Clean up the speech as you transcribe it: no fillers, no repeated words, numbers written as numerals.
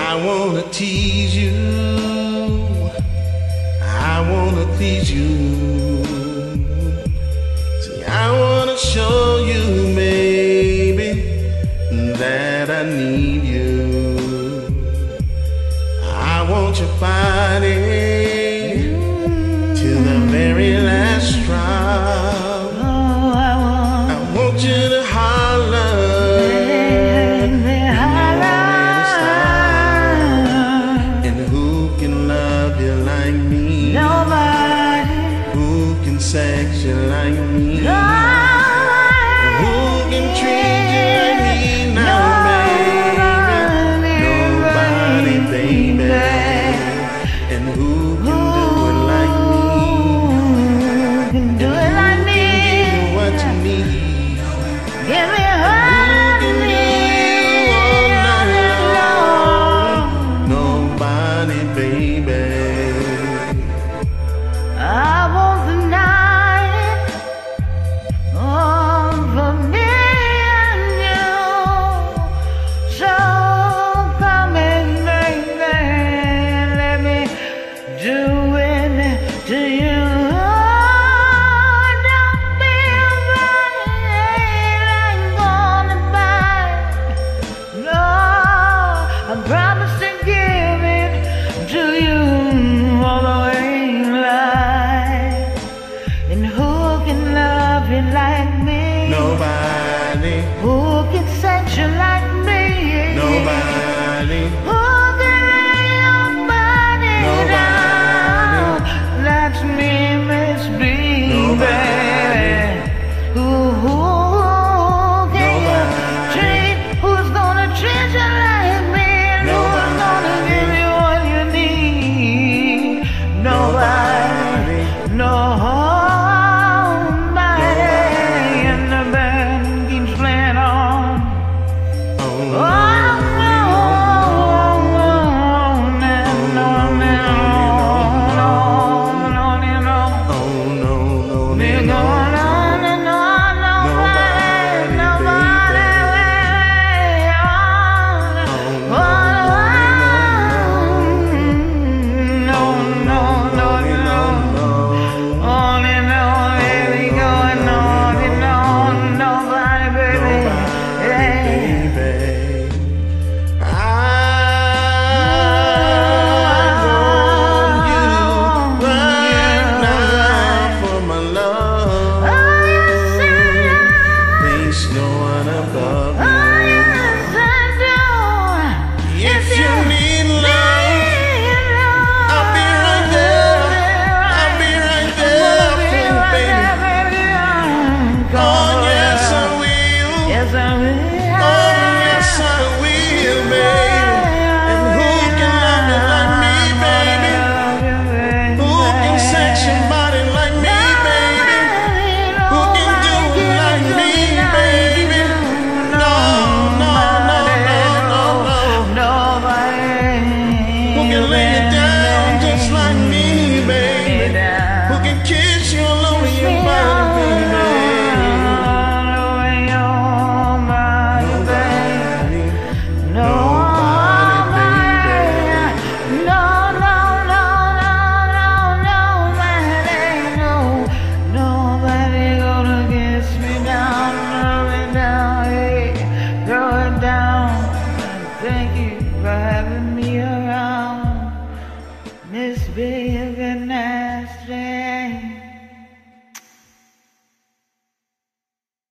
I wanna tease you, I wanna please you. See, I wanna show you, baby, that I need you. I want your body till the very last drop. I want you to holler. Sex you like me. Nobody. Who can treat you like me now, baby? Nobody, baby. And who can do it like me? Can do it like me. Give you what you need. Give me what you need all night long. Nobody, baby. I want the night for me and you. So come in, baby, let me do it to you. Don't be afraid, I'm gonna buy. No, I promise to give it to you all the way. And who can love you like me? Nobody. Who can sex you like me? Nobody. Who can lay your body down? That's me, Miss B, baby. Who can you treat? Who's gonna treat you like me? And who's gonna give you what you need? Nobody. No. Thank you for having me around, Miss Big and Nasty.